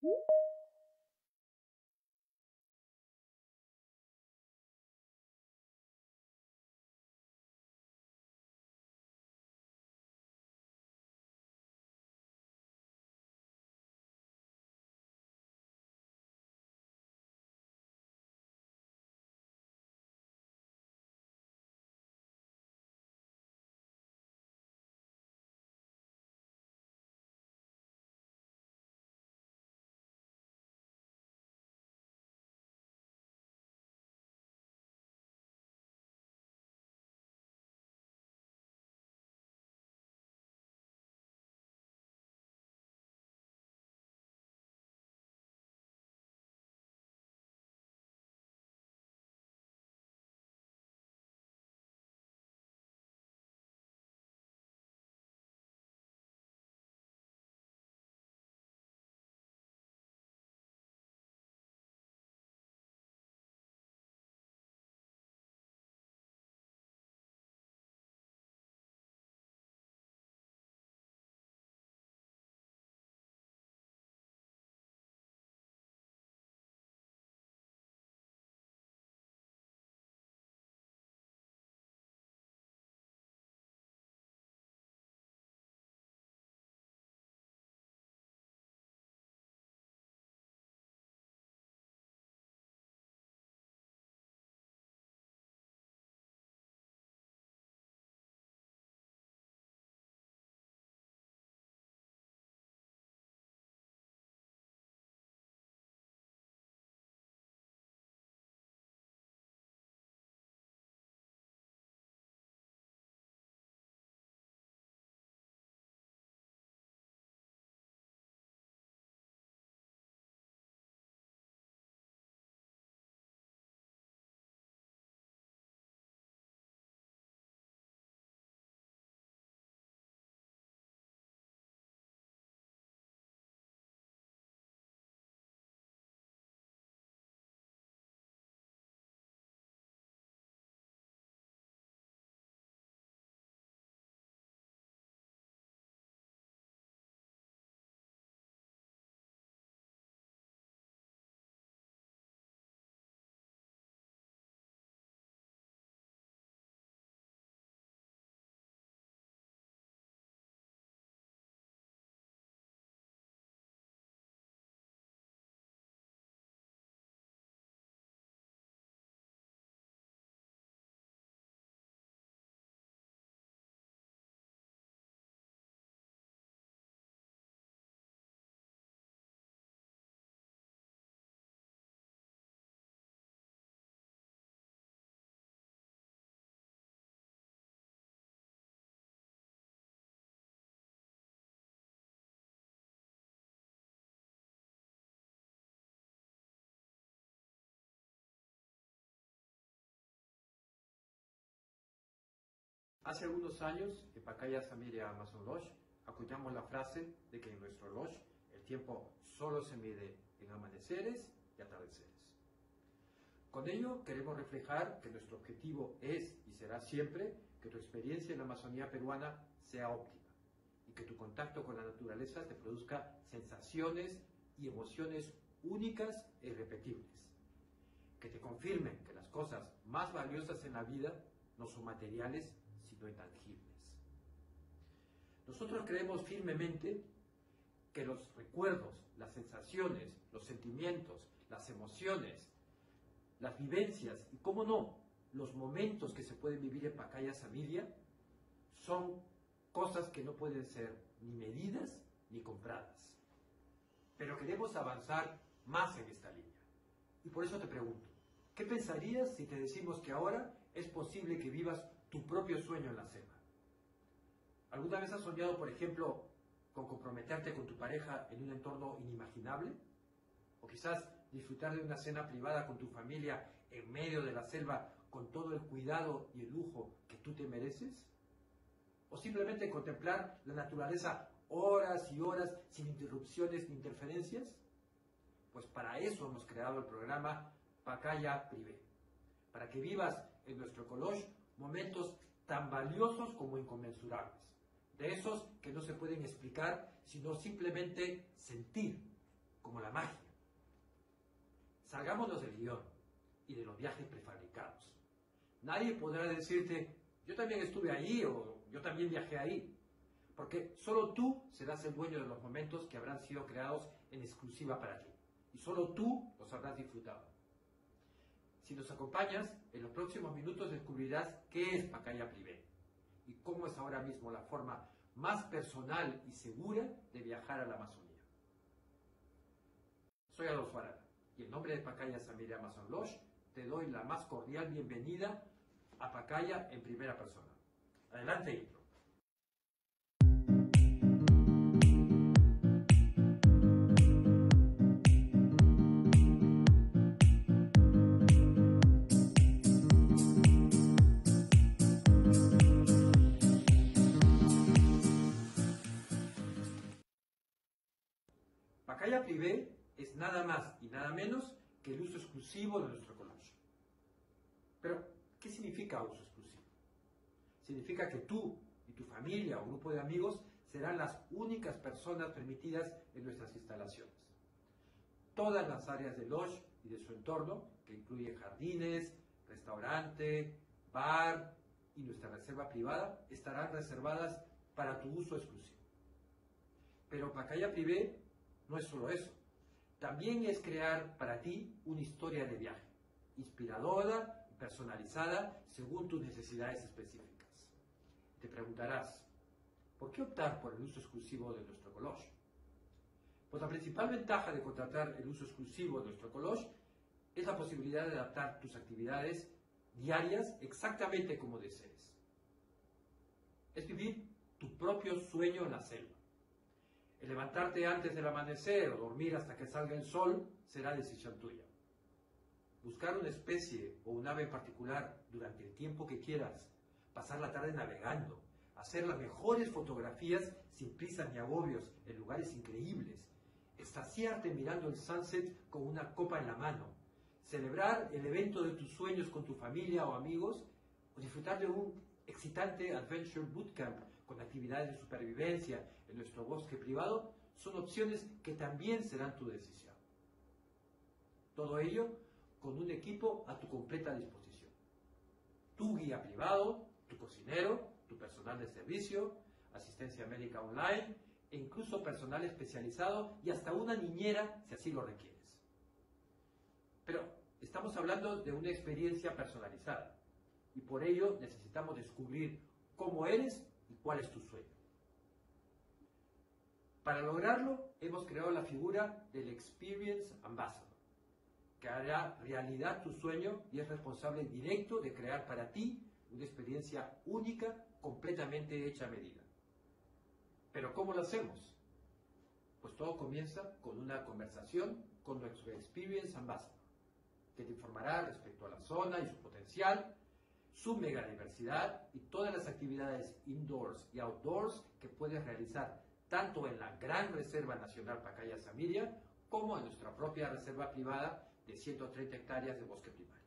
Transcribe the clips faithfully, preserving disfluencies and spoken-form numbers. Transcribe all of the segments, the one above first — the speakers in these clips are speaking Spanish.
Hace algunos años, en Pacaya Samiria Amazon Lodge, acuñamos la frase de que en nuestro lodge el tiempo solo se mide en amaneceres y atardeceres. Con ello queremos reflejar que nuestro objetivo es y será siempre que tu experiencia en la Amazonía peruana sea óptima y que tu contacto con la naturaleza te produzca sensaciones y emociones únicas e irrepetibles, que te confirmen que las cosas más valiosas en la vida no son materiales, sino intangibles. Nosotros creemos firmemente que los recuerdos, las sensaciones, los sentimientos, las emociones, las vivencias y, cómo no, los momentos que se pueden vivir en Pacaya Samiria son cosas que no pueden ser ni medidas ni compradas. Pero queremos avanzar más en esta línea. Y por eso te pregunto, ¿qué pensarías si te decimos que ahora es posible que vivas tu propio sueño en la selva? ¿Alguna vez has soñado, por ejemplo, con comprometerte con tu pareja en un entorno inimaginable? ¿O quizás disfrutar de una cena privada con tu familia en medio de la selva con todo el cuidado y el lujo que tú te mereces? ¿O simplemente contemplar la naturaleza horas y horas sin interrupciones ni interferencias? Pues para eso hemos creado el programa Pacaya Privé, para que vivas en nuestro collage momentos tan valiosos como inconmensurables, de esos que no se pueden explicar, sino simplemente sentir, como la magia. Salgámonos del guión y de los viajes prefabricados. Nadie podrá decirte, yo también estuve allí o yo también viajé ahí, porque solo tú serás el dueño de los momentos que habrán sido creados en exclusiva para ti, y solo tú los habrás disfrutado. Si nos acompañas, en los próximos minutos descubrirás qué es Pacaya Privé y cómo es ahora mismo la forma más personal y segura de viajar a la Amazonía. Soy Adolfo Arana y en nombre de Pacaya Samiria Amazon Lodge te doy la más cordial bienvenida a Pacaya en primera persona. Adelante, intro. Pacaya Privé es nada más y nada menos que el uso exclusivo de nuestro collage. Pero, ¿qué significa uso exclusivo? Significa que tú y tu familia o grupo de amigos serán las únicas personas permitidas en nuestras instalaciones. Todas las áreas del lodge y de su entorno, que incluyen jardines, restaurante, bar y nuestra reserva privada, estarán reservadas para tu uso exclusivo. Pero Pacaya Privé no es solo eso. También es crear para ti una historia de viaje, inspiradora y personalizada según tus necesidades específicas. Te preguntarás, ¿por qué optar por el uso exclusivo de nuestro collage? Pues la principal ventaja de contratar el uso exclusivo de nuestro collage es la posibilidad de adaptar tus actividades diarias exactamente como desees. Es vivir tu propio sueño en la selva. El levantarte antes del amanecer o dormir hasta que salga el sol será decisión tuya. Buscar una especie o un ave en particular durante el tiempo que quieras, pasar la tarde navegando, hacer las mejores fotografías sin prisas ni agobios en lugares increíbles, extasiarte mirando el sunset con una copa en la mano, celebrar el evento de tus sueños con tu familia o amigos, o disfrutar de un excitante Adventure Bootcamp con actividades de supervivencia en nuestro bosque privado, son opciones que también serán tu decisión. Todo ello con un equipo a tu completa disposición. Tu guía privado, tu cocinero, tu personal de servicio, asistencia médica online e incluso personal especializado y hasta una niñera si así lo requieres. Pero estamos hablando de una experiencia personalizada y por ello necesitamos descubrir cómo eres y cuál es tu sueño. Para lograrlo, hemos creado la figura del Experience Ambassador, que hará realidad tu sueño y es responsable directo de crear para ti una experiencia única, completamente hecha a medida. ¿Pero cómo lo hacemos? Pues todo comienza con una conversación con nuestro Experience Ambassador, que te informará respecto a la zona y su potencial, su megadiversidad y todas las actividades indoors y outdoors que puedes realizar tanto en la Gran Reserva Nacional Pacaya Samiria como en nuestra propia reserva privada de ciento treinta hectáreas de bosque primario.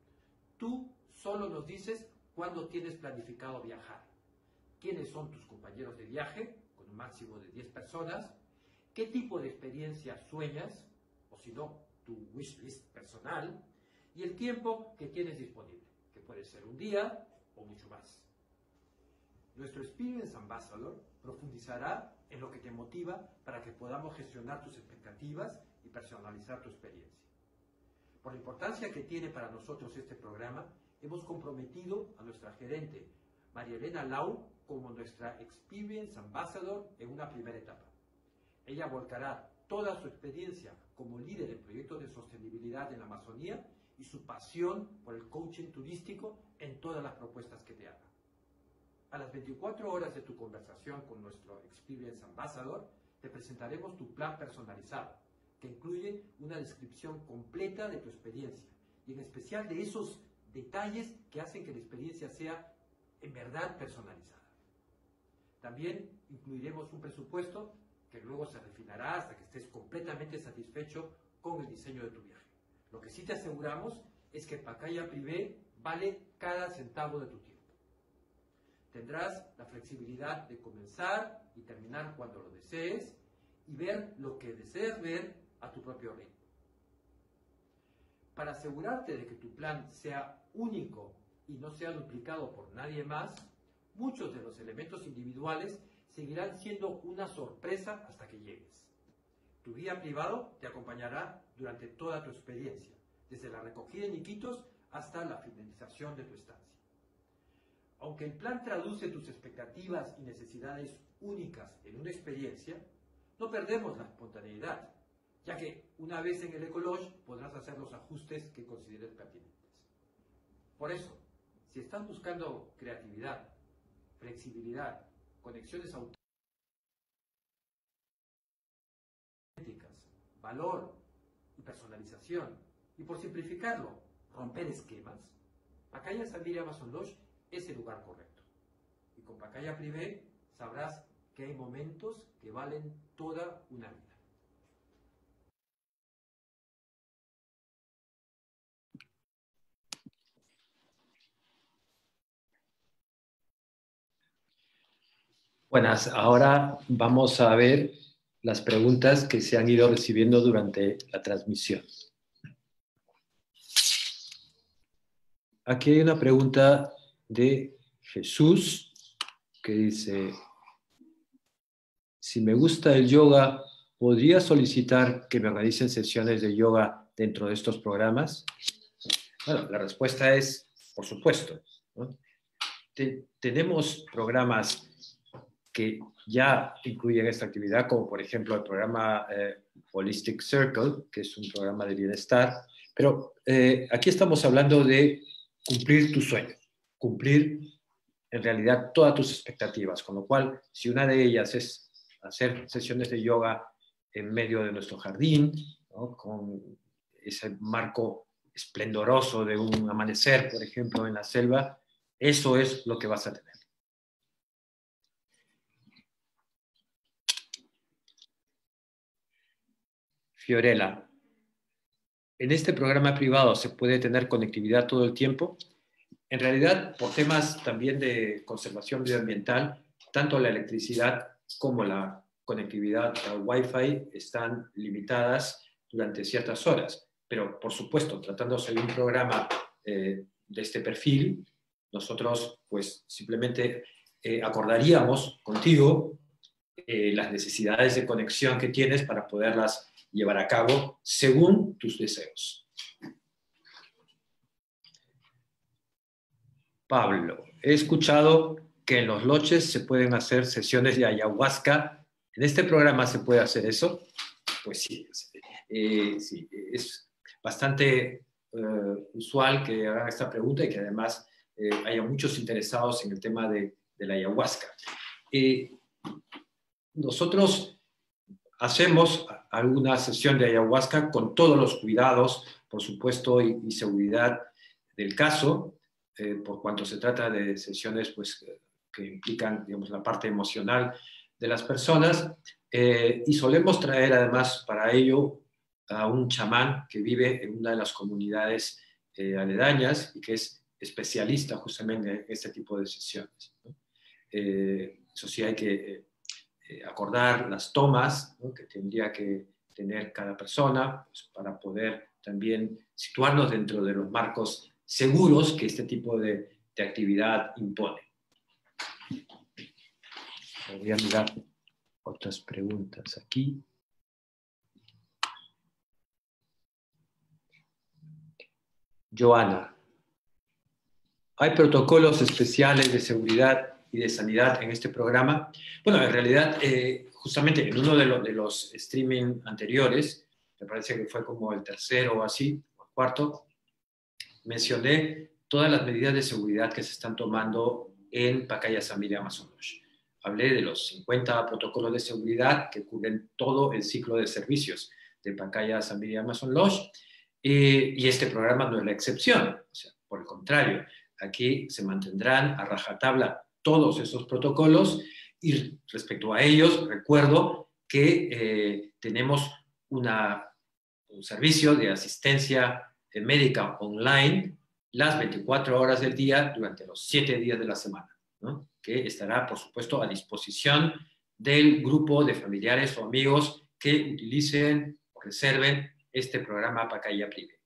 Tú solo nos dices cuándo tienes planificado viajar, quiénes son tus compañeros de viaje, con un máximo de diez personas, qué tipo de experiencia sueñas, o si no, tu wishlist personal, y el tiempo que tienes disponible, que puede ser un día o mucho más. Nuestro Experience Ambassador profundizará en lo que te motiva para que podamos gestionar tus expectativas y personalizar tu experiencia. Por la importancia que tiene para nosotros este programa, hemos comprometido a nuestra gerente, María Elena Lau, como nuestra Experience Ambassador en una primera etapa. Ella volcará toda su experiencia como líder en proyectos de sostenibilidad en la Amazonía y su pasión por el coaching turístico en todas las propuestas que te haga. A las veinticuatro horas de tu conversación con nuestro Experience Ambassador, te presentaremos tu plan personalizado, que incluye una descripción completa de tu experiencia y en especial de esos detalles que hacen que la experiencia sea en verdad personalizada. También incluiremos un presupuesto que luego se refinará hasta que estés completamente satisfecho con el diseño de tu viaje. Lo que sí te aseguramos es que Pacaya Privé vale cada centavo de tu tiempo. Tendrás la flexibilidad de comenzar y terminar cuando lo desees y ver lo que deseas ver a tu propio ritmo. Para asegurarte de que tu plan sea único y no sea duplicado por nadie más, muchos de los elementos individuales seguirán siendo una sorpresa hasta que llegues. Tu guía privado te acompañará durante toda tu experiencia, desde la recogida en Iquitos hasta la finalización de tu estancia. Aunque el plan traduce tus expectativas y necesidades únicas en una experiencia, no perdemos la espontaneidad, ya que una vez en el Ecolodge podrás hacer los ajustes que consideres pertinentes. Por eso, si estás buscando creatividad, flexibilidad, conexiones auténticas, valor y personalización, y por simplificarlo, romper esquemas, Pacaya Samiri Amazon Lodge es el lugar correcto. Y con Pacaya Privé sabrás que hay momentos que valen toda una vida. Buenas, ahora vamos a ver las preguntas que se han ido recibiendo durante la transmisión. Aquí hay una pregunta de Jesús que dice: si me gusta el yoga, ¿podría solicitar que me realicen sesiones de yoga dentro de estos programas? Bueno, la respuesta es, por supuesto, ¿no? Te, tenemos programas que ya incluyen esta actividad, como por ejemplo el programa eh, Holistic Circle, que es un programa de bienestar, pero eh, aquí estamos hablando de cumplir tu sueño, cumplir en realidad todas tus expectativas, con lo cual, si una de ellas es hacer sesiones de yoga en medio de nuestro jardín, ¿no?, con ese marco esplendoroso de un amanecer, por ejemplo, en la selva, eso es lo que vas a tener. Fiorella, ¿en este programa privado se puede tener conectividad todo el tiempo? En realidad, por temas también de conservación medioambiental, tanto la electricidad como la conectividad al Wi-Fi están limitadas durante ciertas horas. Pero, por supuesto, tratándose de un programa eh, de este perfil, nosotros pues simplemente eh, acordaríamos contigo eh, las necesidades de conexión que tienes para poderlas llevar a cabo según tus deseos. Pablo, he escuchado que en los lodges se pueden hacer sesiones de ayahuasca. ¿En este programa se puede hacer eso? Pues sí, eh, sí es bastante eh, usual que hagan esta pregunta y que además eh, haya muchos interesados en el tema de, de la ayahuasca. Eh, nosotros hacemos alguna sesión de ayahuasca con todos los cuidados, por supuesto, y, y seguridad del caso, eh, por cuanto se trata de sesiones pues, que implican, digamos, la parte emocional de las personas, eh, y solemos traer además para ello a un chamán que vive en una de las comunidades eh, aledañas y que es especialista justamente en este tipo de sesiones, ¿no? Eh, eso sí, hay que eh, eh, acordar las tomas, ¿no?, que tendría que tener cada persona, pues, para poder también situarnos dentro de los marcos seguros que este tipo de, de actividad impone. Voy a mirar otras preguntas aquí. Joana, ¿hay protocolos especiales de seguridad y de sanidad en este programa? Bueno, en realidad, eh, justamente en uno de, lo, de los streaming anteriores, me parece que fue como el tercero o así, o el cuarto, mencioné todas las medidas de seguridad que se están tomando en Pacaya Samiri Amazon Lodge. Hablé de los cincuenta protocolos de seguridad que cubren todo el ciclo de servicios de Pacaya Samiri Amazon Lodge, eh, y este programa no es la excepción. O sea, por el contrario, aquí se mantendrán a rajatabla todos esos protocolos, y respecto a ellos, recuerdo que eh, tenemos una, un servicio de asistencia médica online las veinticuatro horas del día durante los siete días de la semana, ¿no?, que estará, por supuesto, a disposición del grupo de familiares o amigos que utilicen o reserven este programa Pacaya Privé.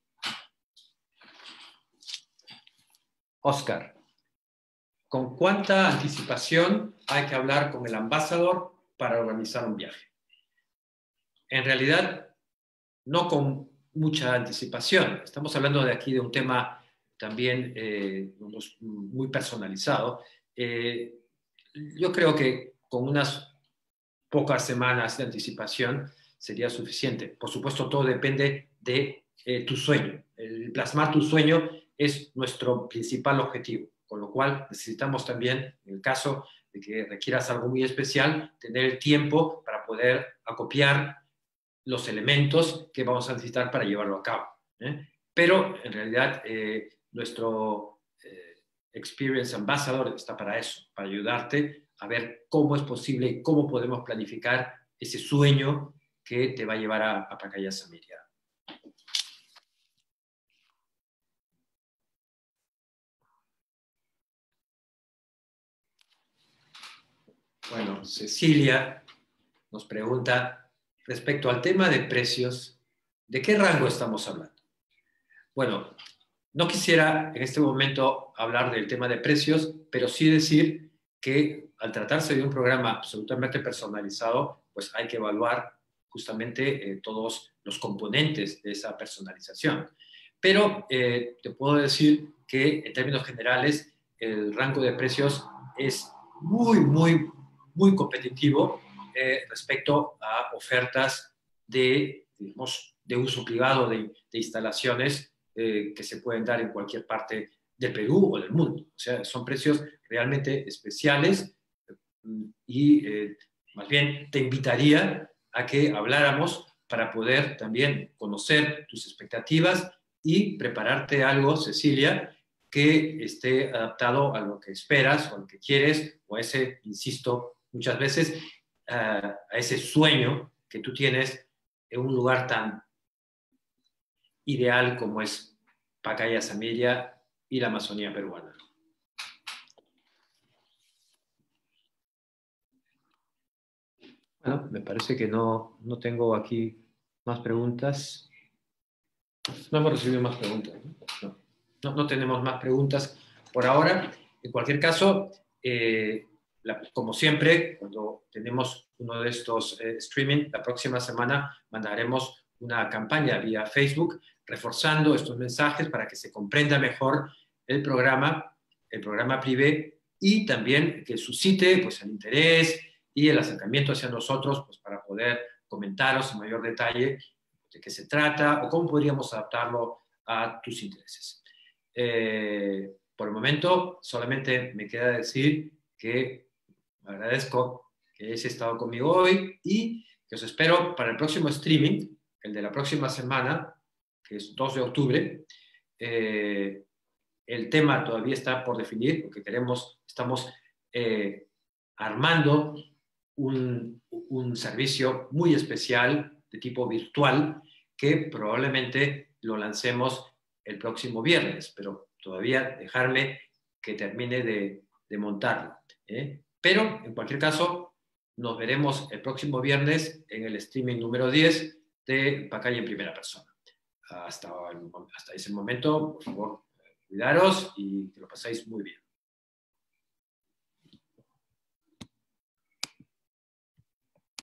Oscar, ¿con cuánta anticipación hay que hablar con el embajador para organizar un viaje? En realidad, no con mucha anticipación. Estamos hablando de aquí de un tema también eh, muy personalizado. Eh, yo creo que con unas pocas semanas de anticipación sería suficiente. Por supuesto, todo depende de eh, tu sueño. El plasmar tu sueño es nuestro principal objetivo, con lo cual necesitamos también, en el caso de que requieras algo muy especial, tener el tiempo para poder acopiar los elementos que vamos a necesitar para llevarlo a cabo. ¿eh? Pero, en realidad, eh, nuestro eh, Experience Ambassador está para eso, para ayudarte a ver cómo es posible y cómo podemos planificar ese sueño que te va a llevar a, a Pacaya Samiria. Bueno, Cecilia nos pregunta respecto al tema de precios, ¿de qué rango estamos hablando? Bueno, no quisiera en este momento hablar del tema de precios, pero sí decir que al tratarse de un programa absolutamente personalizado, pues hay que evaluar justamente eh, todos los componentes de esa personalización. Pero eh, te puedo decir que en términos generales el rango de precios es muy, muy, muy competitivo eh, respecto a ofertas de, digamos, de uso privado de, de instalaciones eh, que se pueden dar en cualquier parte del Perú o del mundo. O sea, son precios realmente especiales y eh, más bien te invitaría a que habláramos para poder también conocer tus expectativas y prepararte algo, Cecilia, que esté adaptado a lo que esperas o a lo que quieres o a ese, insisto, muchas veces a, a ese sueño que tú tienes en un lugar tan ideal como es Pacaya Samiria y la Amazonía peruana. Bueno, me parece que no, no tengo aquí más preguntas. No hemos recibido más preguntas. No, no, no tenemos más preguntas por ahora. En cualquier caso, eh, la, como siempre, cuando tenemos uno de estos eh, streaming, la próxima semana mandaremos una campaña vía Facebook reforzando estos mensajes para que se comprenda mejor el programa, el programa privé y también que suscite pues, el interés y el acercamiento hacia nosotros pues, para poder comentaros en mayor detalle de qué se trata o cómo podríamos adaptarlo a tus intereses. Eh, por el momento, solamente me queda decir que agradezco que hayáis estado conmigo hoy y que os espero para el próximo streaming, el de la próxima semana, que es dos de octubre. Eh, el tema todavía está por definir, porque queremos, estamos eh, armando un, un servicio muy especial de tipo virtual que probablemente lo lancemos el próximo viernes, pero todavía dejarme que termine de, de montarlo. ¿eh? Pero, en cualquier caso, nos veremos el próximo viernes en el streaming número diez de Pacaya en primera persona. Hasta, hasta ese momento, por favor, cuidaros y que lo paséis muy bien.